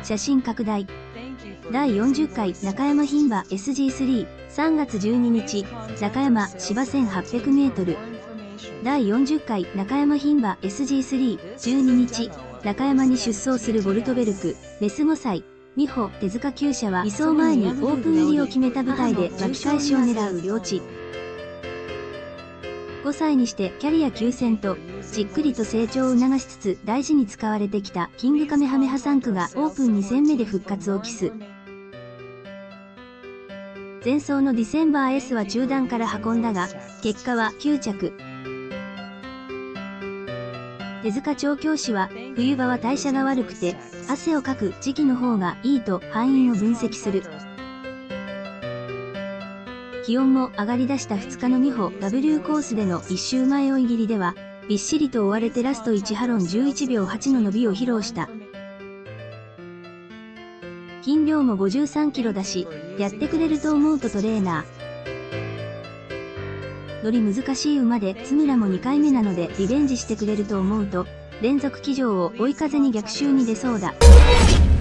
写真拡大。第40回中山牝馬 SG3、3月12日、中山芝 1800m。第40回中山牝馬 SG3、12日、中山に出走するボルトベルク、レス5歳、美穂、手塚厩舎は、2走前にオープン入りを決めた舞台で巻き返しを狙う両地。5歳にしてキャリア急戦と、じっくりと成長を促しつつ大事に使われてきたキングカメハメハ3区がオープン2戦目で復活を期す。前走のディセンバー S は中段から運んだが、結果は9着。手塚調教師は、冬場は代謝が悪くて、汗をかく時期の方がいいと敗因を分析する。気温も上がり出した2日の美穂 W コースでの1周前追い切りでは、びっしりと追われてラスト1ハロン11秒8の伸びを披露した。斤量も53キロだし、やってくれると思うとトレーナー。より難しい馬で津村も2回目なのでリベンジしてくれると思うと、連続騎乗を追い風に逆襲に出そうだ。